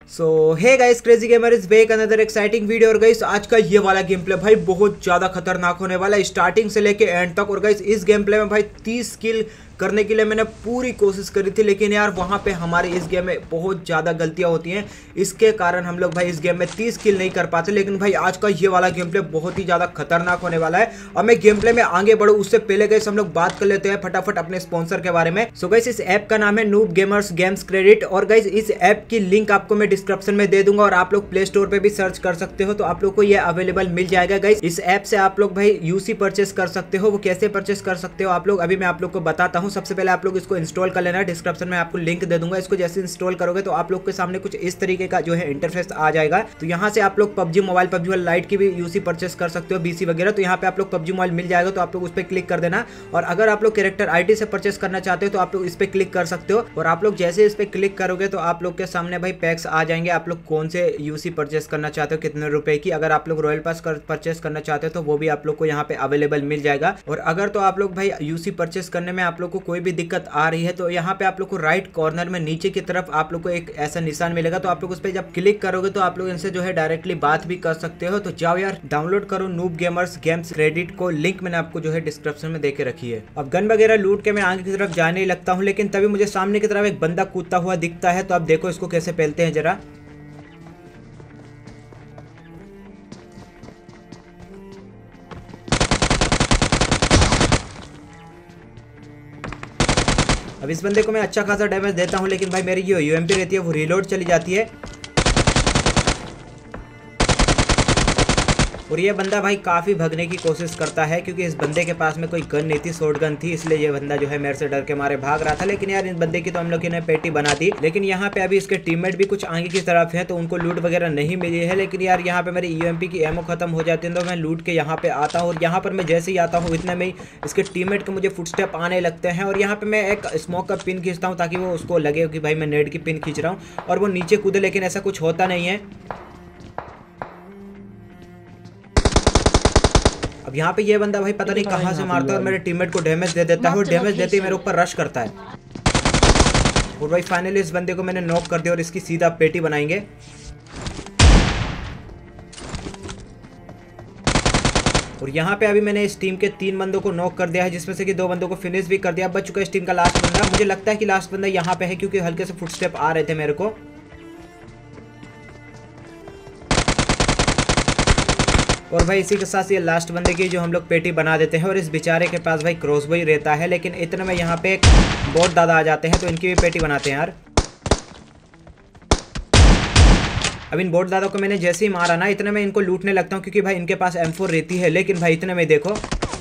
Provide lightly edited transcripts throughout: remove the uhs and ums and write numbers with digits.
So hey guys, crazy gamer is back another exciting video. और guys आज का ये वाला गेम प्ले भाई बहुत ज्यादा खतरनाक होने वाला है स्टार्टिंग से लेके एंड तक। और गाइस इस गेम प्ले में भाई 30 किल करने के लिए मैंने पूरी कोशिश करी थी, लेकिन यार वहाँ पे हमारे इस गेम में बहुत ज़्यादा गलतियाँ होती हैं। इसके कारण हम लोग भाई इस गेम में 30 किल नहीं कर पाते। लेकिन भाई आज का ये वाला गेम प्ले बहुत ही ज़्यादा खतरनाक होने वाला है। और मैं गेम प्ले में आगे बढ़ूँ उससे पहले गाइस हम लोग बात कर लेते हैं फटाफट अपने स्पॉन्सर के बारे में। सो गाइस इस ऐप का नाम है नूब गेमर्स गेम्स क्रेडिट। और गाइस इस ऐप की लिंक आपको मैं डिस्क्रिप्शन में दे दूंगा और आप लोग प्ले स्टोर पे भी सर्च कर सकते हो, तो आप लोग को ये अवेलेबल मिल जाएगा। गाइस इस ऐप से आप लोग भाई यूसी परचेस कर सकते हो। वो कैसे परचेस कर सकते हो आप लोग अभी मैं आप लोग को बताता हूँ। सबसे पहले आप लोग इसको इंस्टॉल कर लेना है, डिस्क्रिप्शन में आपको लिंक दे दूंगा। इसको जैसे इंस्टॉल करोगे तो आप लोग के सामने कुछ इस तरीके का जो है इंटरफेस आ जाएगा। तो यहाँ से आप लोग PUBG mobile, PUBG mobile lite की भी यूसी परचेस कर सकते हो, बीसी वगैरह। तो यहाँ पे आप लोग पबजी मोबाइल मिल जाएगा, तो आप लोग उस पर क्लिक कर देना। और अगर आप लोग कैरेक्टर आईडी से परचेस करना चाहते हो तो आप लोग इस पे क्लिक कर सकते हो। और आप लोग जैसे इस पे क्लिक करोगे तो आप लोग के सामने भाई पैक्स आ जाएंगे। आप लोग कौन से यूसी परचेस करना चाहते हो, कितने रुपए की। अगर आप लोग रॉयल पास परचेस करना चाहते हो तो वो भी आप लोग को यहाँ पे अवेलेबल मिल जाएगा। और अगर तो आप लोग भाई यूसी परचेस करने में आप लोग को कोई भी दिक्कत आ रही है तो यहाँ पे आप लोग को राइट कॉर्नर में नीचे की तरफ आप लोग को एक ऐसा निशान मिलेगा। तो आप लोग उस पर जब क्लिक करोगे तो आप लोग इनसे जो है डायरेक्टली बात भी कर सकते हो। तो जाओ यार डाउनलोड करो नूब गेमर्स गेम्स क्रेडिट को, लिंक मैंने आपको जो है डिस्क्रिप्शन में देके रखी है। अब गन वगैरह लूट के मैं आगे की तरफ जाने ही लगता हूँ, लेकिन तभी मुझे सामने की तरफ एक बंदा कूदता हुआ दिखता है। तो आप देखो इसको कैसे पहलते हैं जरा। अब इस बंदे को मैं अच्छा खासा डैमेज देता हूं, लेकिन भाई मेरी जो यूएमपी रहती है वो रीलोड चली जाती है। और ये बंदा भाई काफ़ी भगने की कोशिश करता है, क्योंकि इस बंदे के पास में कोई गन नहीं थी, शॉर्ट गन थी, इसलिए ये बंदा जो है मेरे से डर के मारे भाग रहा था। लेकिन यार इस बंदे की तो हम लोग ने पेटी बना दी। लेकिन यहाँ पे अभी इसके टीममेट भी कुछ आगे की तरफ है, तो उनको लूट वगैरह नहीं मिली है। लेकिन यार यहाँ पे मेरी यूएमपी की एमओ खत्म हो जाती है, तो मैं लूट के यहाँ पे आता हूँ। और यहाँ पर मैं जैसे ही आता हूँ इतने में इसके टीममेट के मुझे फुटस्टेप आने लगते हैं। और यहाँ पे मैं एक स्मोक का पिन खींचता हूँ ताकि वो उसको लगे कि भाई मैं नेट की पिन खींच रहा हूँ और वो नीचे कूदे, लेकिन ऐसा कुछ होता नहीं है। अब यहाँ पे ये बंदा भाई पता नहीं कहाँ से मारता है और मेरे टीममेट को डैमेज दे देता है। और डैमेज देते ही मेरे ऊपर रश करता है। और भाई फाइनली इस बंदे को मैंने नॉक कर दिया और इसकी सीधा पेटी बनाएंगे। और यहाँ पे अभी मैंने इस टीम के 3 बंदों को नॉक कर दिया है, जिसमें से कि 2 बंदों को फिनिश भी कर दिया। बच चुका है इस टीम का लास्ट बंदा। मुझे लगता है कि लास्ट बंदा यहाँ पे है, क्योंकि हल्के से फुटस्टेप आ रहे थे मेरे को। और भाई इसी के साथ ये लास्ट बंदे की जो हम लोग पेटी बना देते हैं। और इस बेचारे के पास भाई क्रॉसबो ही रहता है, लेकिन इतने में यहाँ पे एक बहुत दादा आ जाते हैं, तो इनकी भी पेटी बनाते हैं यार। अब इन बोट दादा को मैंने जैसे ही मारा ना, इतने में इनको लूटने लगता हूँ, क्योंकि भाई इनके पास M4 रहती है। लेकिन भाई इतने में देखो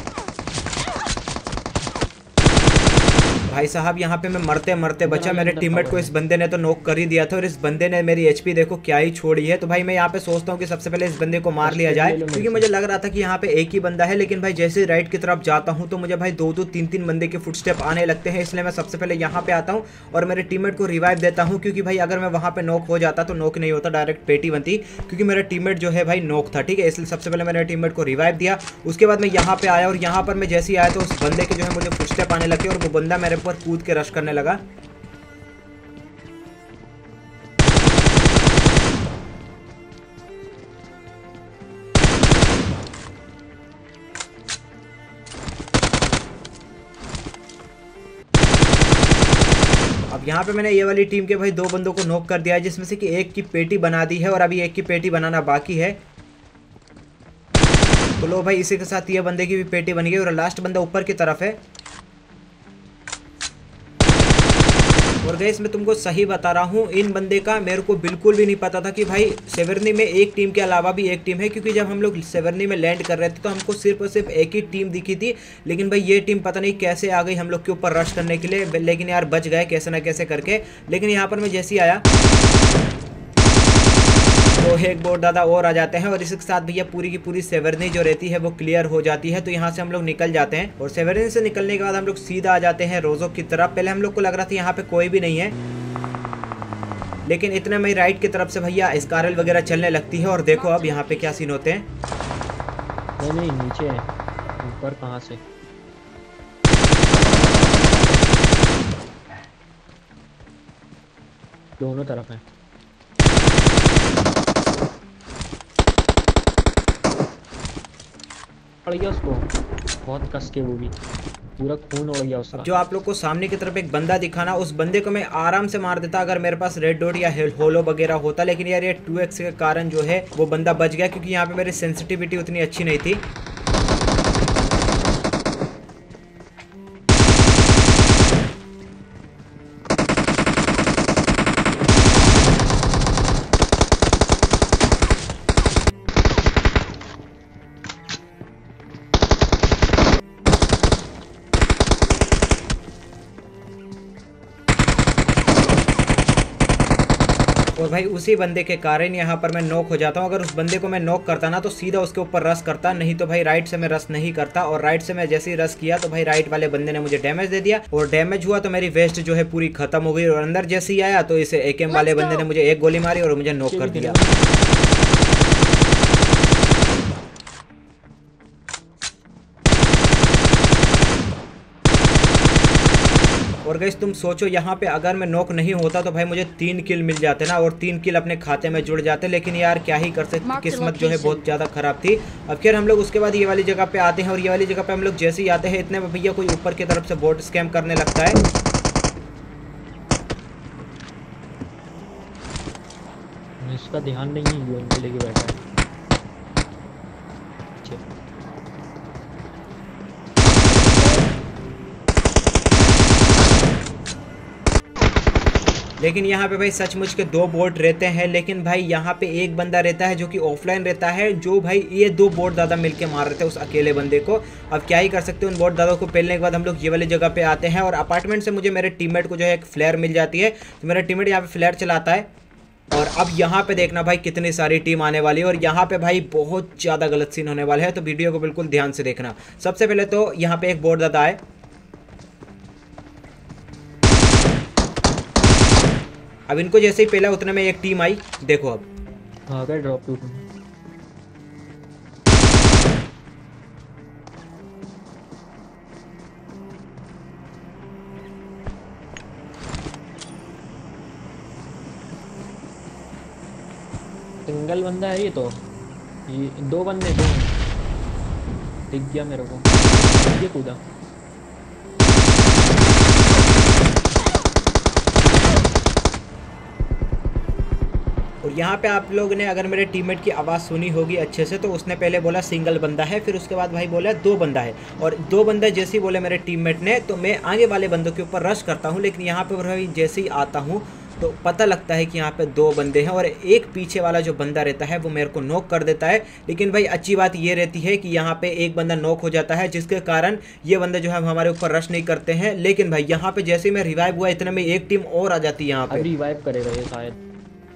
भाई साहब यहाँ पे मैं मरते मरते बचा। मेरे टीममेट को इस बंदे ने तो नॉक कर ही दिया था, और इस बंदे ने मेरी एचपी देखो क्या ही छोड़ी है। तो भाई मैं यहाँ पे सोचता हूँ कि सबसे पहले इस बंदे को मार लिया जाए, क्योंकि मुझे लग रहा था कि यहाँ पे एक ही बंदा है। लेकिन भाई जैसे राइट की तरफ जाता हूँ तो मुझे भाई 2-2 3-3 बंदे के फुटस्टेप आने लगते हैं। इसलिए मैं सबसे पहले यहाँ पे आता हूँ और मेरे टीममेट को रिवाइव देता हूँ, क्योंकि भाई अगर मैं वहाँ पे नॉक हो जाता तो नॉक नहीं होता, डायरेक्ट पेटी बनती, क्योंकि मेरा टीममेट जो है भाई नॉक था। ठीक है, इसलिए सबसे पहले मैंने टीममेट को रिवाइव दिया। उसके बाद मैं यहाँ पे आया, और यहाँ पर मैं जैसे ही आया तो उस बंदे के जो है मुझे फुटस्टेप आने लगे, और वो बंदा मेरे ऊपर कूद के रश करने लगा। अब यहाँ पे मैंने ये वाली टीम के भाई 2 बंदों को नॉक कर दिया है, जिसमें से कि एक की पेटी बना दी है और अभी एक की पेटी बनाना बाकी है। तो लो भाई इसी के साथ ये बंदे की भी पेटी बन गई, और लास्ट बंदा ऊपर की तरफ है। और गाइस मैं तुमको सही बता रहा हूँ, इन बंदे का मेरे को बिल्कुल भी नहीं पता था कि भाई सेवर्नी में एक टीम के अलावा भी एक टीम है, क्योंकि जब हम लोग सेवर्नी में लैंड कर रहे थे तो हमको सिर्फ और सिर्फ एक ही टीम दिखी थी। लेकिन भाई ये टीम पता नहीं कैसे आ गई हम लोग के ऊपर रश करने के लिए, लेकिन यार बच गए कैसे ना कैसे करके। लेकिन यहाँ पर मैं जैसे ही आया तो एक बोट दादा और आ जाते हैं, और इसके साथ भैया पूरी की पूरी सेवर्नी जो रहती है वो क्लियर हो जाती है। तो यहाँ से हम लोग निकल जाते हैं, और सेवर्नी से निकलने के बाद हम लोग सीधा आ जाते हैं रोजो की तरफ। पहले हम लोग को लग रहा था यहाँ पे कोई भी नहीं है, लेकिन इतने में राइट की तरफ से भैया स्कारल वगैरह चलने लगती है। और देखो अब यहाँ पे क्या सीन होते हैं। नहीं नीचे है, ऊपर कहाँ से? दोनों तरफ है। पड़ गया उसको, बहुत कस के, वो भी पूरा खून उड़ गया उसका। जो आप लोग को सामने की तरफ एक बंदा दिखाना, उस बंदे को मैं आराम से मार देता अगर मेरे पास रेड डॉट या होलो वगैरह होता, लेकिन यार ये 2x के कारण जो है वो बंदा बच गया, क्योंकि यहाँ पे मेरी सेंसिटिविटी उतनी अच्छी नहीं थी। और भाई उसी बंदे के कारण यहाँ पर मैं नॉक हो जाता हूँ। अगर उस बंदे को मैं नॉक करता ना तो सीधा उसके ऊपर रश करता, नहीं तो भाई राइट से मैं रश नहीं करता। और राइट से मैं जैसे ही रश किया तो भाई राइट वाले बंदे ने मुझे डैमेज दे दिया, और डैमेज हुआ तो मेरी वेस्ट जो है पूरी खत्म हो गई। और अंदर जैसे ही आया तो इसे एकेएम वाले बंदे ने मुझे एक गोली मारी और मुझे नॉक कर दिया। और गाइस तुम सोचो, यहाँ पे अगर मैं नॉक नहीं होता तो भाई मुझे 3 किल मिल जाते ना, और 3 किल अपने खाते में जुड़ जाते। लेकिन यार क्या ही कर सकते, किस्मत जो है बहुत ज़्यादा खराब थी। अब फिर हम लोग उसके बाद ये वाली जगह पे आते हैं, और ये वाली जगह पे हम लोग जैसे ही आते हैं इतने में भैया कोई ऊपर की तरफ से बोट स्कैम करने लगता है। इसका ध्यान नहीं है, यूएमपी लेके बैठा है। लेकिन यहाँ पे भाई सचमुच के 2 बोट रहते हैं, लेकिन भाई यहाँ पे एक बंदा रहता है जो कि ऑफलाइन रहता है, जो भाई ये 2 बोट दादा मिलके मार रहे थे उस अकेले बंदे को। अब क्या ही कर सकते हैं, उन बोट दादा को पेलने के बाद हम लोग ये वाली जगह पे आते हैं, और अपार्टमेंट से मुझे मेरे टीममेट को जो है एक फ्लेयर मिल जाती है। तो मेरा टीममेट यहाँ पे फ्लेयर चलाता है, और अब यहाँ पे देखना भाई कितनी सारी टीम आने वाली है, और यहाँ पे भाई बहुत ज़्यादा गलत सीन होने वाले हैं। तो वीडियो को बिल्कुल ध्यान से देखना। सबसे पहले तो यहाँ पे एक बोट दादा है, अब इनको जैसे ही पहला उतने में एक टीम आई, देखो अब हाँ गए ड्रॉप टू। सिंगल बंदा है ये तो, ये 2 बंदे दिख गया मेरे को, ये कूदा। और यहाँ पे आप लोग ने अगर मेरे टीममेट की आवाज़ सुनी होगी अच्छे से, तो उसने पहले बोला सिंगल बंदा है, फिर उसके बाद भाई बोला 2 बंदा है। और 2 बंदा जैसे ही बोले मेरे टीममेट ने, तो मैं आगे वाले बंदों के ऊपर रश करता हूँ। लेकिन यहाँ पे भाई जैसे ही आता हूँ तो पता लगता है कि यहाँ पे 2 बंदे हैं, और एक पीछे वाला जो बंदा रहता है वो मेरे को नॉक कर देता है। लेकिन भाई अच्छी बात ये रहती है कि यहाँ पे एक बंदा नॉक हो जाता है, जिसके कारण ये बंदे जो है हमारे ऊपर रश नहीं करते हैं। लेकिन भाई यहाँ पे जैसे ही मैं रिवाइव हुआ इतने में एक टीम और आ जाती है यहाँ पे। रिवाइव करेगा ये शायद।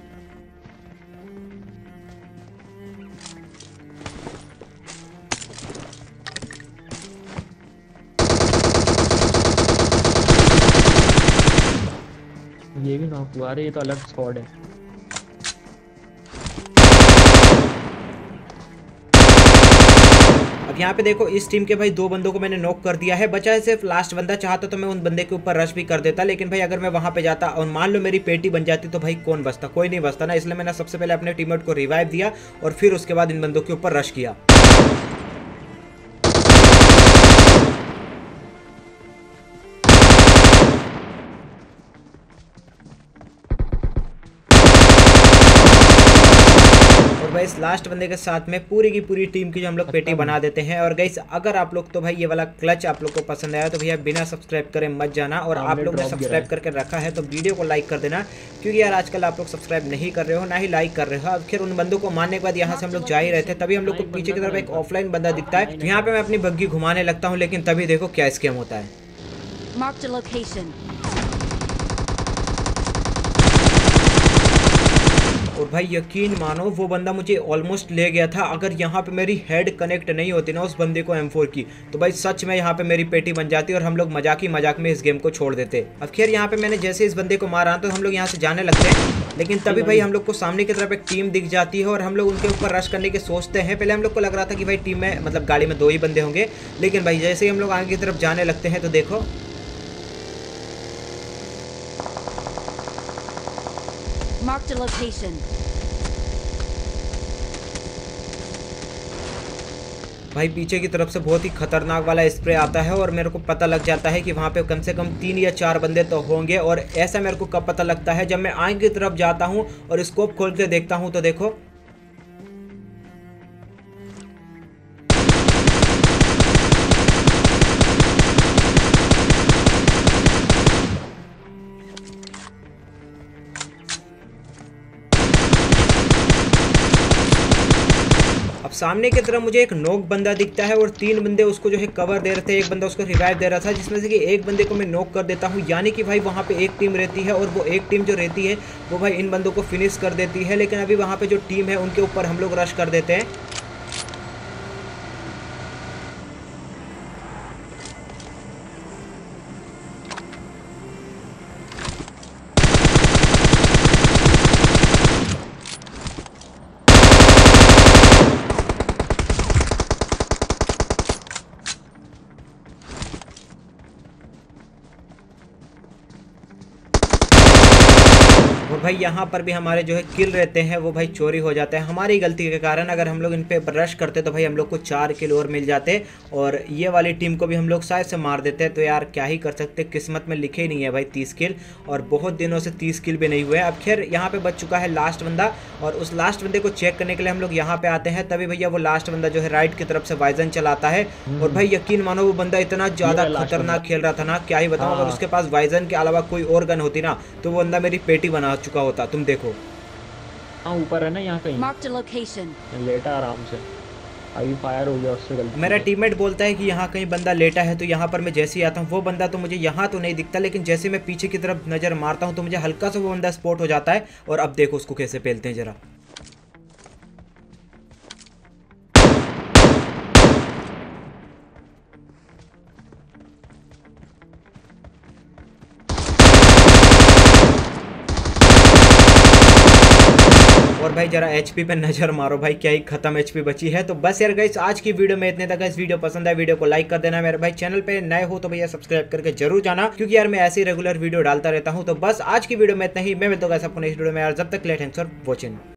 ये भी नॉक हुआ, अरे ये तो अलग स्क्वाड है। अब यहाँ पे देखो इस टीम के भाई 2 बंदों को मैंने नॉक कर दिया है, बचा है सिर्फ लास्ट बंदा। चाहता तो मैं उन बंदे के ऊपर रश भी कर देता, लेकिन भाई अगर मैं वहां पे जाता और मान लो मेरी पेटी बन जाती तो भाई कौन बचता, कोई नहीं बचता ना। इसलिए मैंने सबसे पहले अपने टीममेट को रिवाइव दिया और फिर उसके बाद इन बंदों के ऊपर रश किया। इस लास्ट बंदे के साथ में पूरी की पूरी टीम की जो हम लोग पेटी बना देते हैं। और गाइस अगर आप लोग तो भाई ये वाला क्लच आप लोग को पसंद आया तो भैया बिना सब्सक्राइब करे मत जाना, और आप लोग ने सब्सक्राइब करके रखा है तो वीडियो को लाइक कर देना, क्योंकि यार आजकल आप लोग सब्सक्राइब नहीं कर रहे हो ना ही लाइक कर रहे हो। अब फिर उन बंदों को मारने के बाद यहाँ से हम लोग जा ही रहे थे, तभी हम लोग को पीछे की तरफ एक ऑफलाइन बंदा दिखता है। तो यहाँ पे मैं अपनी बग्गी घुमाने लगता हूँ, लेकिन तभी देखो क्या स्कैम होता है। और भाई यकीन मानो वो बंदा मुझे ऑलमोस्ट ले गया था। अगर यहाँ पे मेरी हेड कनेक्ट नहीं होती ना उस बंदे को M4 की, तो भाई सच में यहाँ पे मेरी पेटी बन जाती और हम लोग मजाक ही मजाक में इस गेम को छोड़ देते। अब खैर यहाँ पे मैंने जैसे इस बंदे को मारा तो हम लोग यहाँ से जाने लगते हैं, लेकिन तभी भाई हम लोग को सामने की तरफ एक टीम दिख जाती है और हम लोग उनके ऊपर रश करने के सोचते हैं। पहले हम लोग को लग रहा था कि भाई टीम में मतलब गाड़ी में 2 ही बंदे होंगे, लेकिन भाई जैसे ही हम लोग आगे की तरफ जाने लगते हैं तो देखो Marked a location. भाई पीछे की तरफ से बहुत ही खतरनाक वाला स्प्रे आता है और मेरे को पता लग जाता है कि वहाँ पे कम से कम 3 या 4 बंदे तो होंगे। और ऐसा मेरे को कब पता लगता है, जब मैं आगे की तरफ जाता हूँ और स्कोप खोल के देखता हूँ तो देखो अब सामने की तरफ मुझे एक नॉक बंदा दिखता है और 3 बंदे उसको जो है कवर दे रहे थे, एक बंदा उसको रिवाइव दे रहा था, जिसमें से कि एक बंदे को मैं नॉक कर देता हूं। यानी कि भाई वहां पे एक टीम रहती है और वो एक टीम जो रहती है वो भाई इन बंदों को फिनिश कर देती है। लेकिन अभी वहां पे जो टीम है उनके ऊपर हम लोग रश कर देते हैं। और भाई यहाँ पर भी हमारे जो है किल रहते हैं वो भाई चोरी हो जाते हैं हमारी गलती के कारण। अगर हम लोग इन पे रश करते तो भाई हम लोग को 4 किल और मिल जाते और ये वाली टीम को भी हम लोग शायद से मार देते। तो यार क्या ही कर सकते, किस्मत में लिखे ही नहीं है भाई 30 किल, और बहुत दिनों से 30 किल भी नहीं हुए। अब खैर यहाँ पे बच चुका है लास्ट बंदा और उस लास्ट बंदे को चेक करने के लिए हम लोग यहाँ पे आते हैं। तभी भैया वो लास्ट बंदा जो है राइट की तरफ से वाइजन चलाता है और भाई यकीन मानो वो बंदा इतना ज्यादा खतरनाक खेल रहा था ना, क्या ही बताऊं। अगर उसके पास वाइजन के अलावा कोई और गन होती ना तो वो बंदा मेरी पेटी बना चुका होता। तुम देखो हाँ ऊपर है ना यहाँ कहीं, Marked a location. लेटा आराम से, अभी फायर हो गया उससे गलती मेरा से। टीममेट बोलता है कि यहाँ कहीं बंदा लेटा है। तो यहाँ पर मैं जैसे ही आता हूँ वो बंदा तो मुझे यहाँ तो नहीं दिखता, लेकिन जैसे मैं पीछे की तरफ नजर मारता हूँ तो मुझे हल्का सा वो बंदा स्पॉट हो जाता है। और अब देखो उसको कैसे पेलते हैं जरा। और भाई जरा एचपी पे नजर मारो भाई, क्या ही खत्म एचपी बची है। तो बस यार गाइस आज की वीडियो में इतने तक। इस वीडियो पसंद आए वीडियो को लाइक कर देना। मेरे भाई चैनल पे नए हो तो भैया सब्सक्राइब करके जरूर जाना, क्योंकि यार मैं ऐसे ही रेगुलर वीडियो डालता रहता हूँ। तो बस आज की वीडियो में इतना ही, मैं मिलता हूँ आपको नेक्स्ट वीडियो में यार। जब तक ले थैंक्स फॉर वॉचिंग।